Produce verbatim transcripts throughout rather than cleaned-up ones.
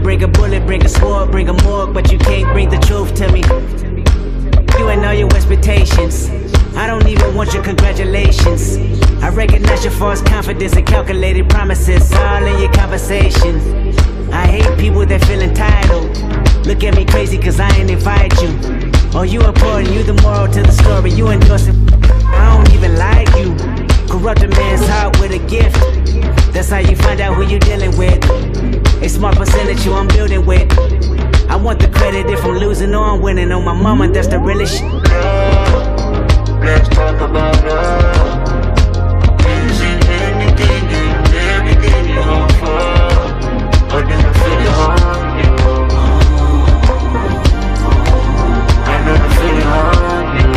bring a bullet, bring a sword, bring a morgue, but you can't bring the truth to me. You and all your expectations, I don't even want your congratulations. I recognize your false confidence and calculated promises, all in your conversation. I hate people that feel entitled. Look at me crazy cause I ain't invite you. Oh, you important, you the moral to the story. You endorse it, I don't even like you. Corrupt a man's heart with a gift. That's how you find out who you dealing with. A small percentage you I'm building with. I want the credit if I'm losing or I'm winning. On my mama, that's the realest shit. Let's talk about love. Using anything and everything you offer. I never feel it on you. I never feel it on you.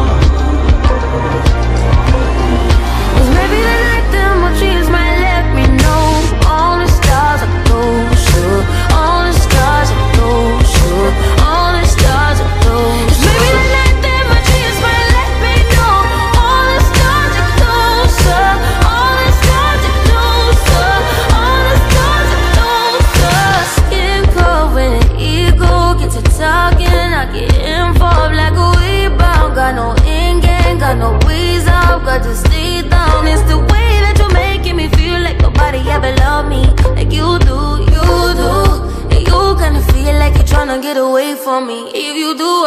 Cause maybe the night that my dreams might let me know. All the stars are closer. All the stars are closer. All the stars are closer. Cause maybe the night that my dreams might let me know. All the stars are closer. All the stars are closer. All the stars are closer. Skin cold when the ego gets to talking. I get involved like a rebound. Got no in-game, got no ways out. Got to stay down. It's the way that you're making me feel like nobody ever loved me like you do, you do. And you kinda feel like you're tryna get away from me. If you do,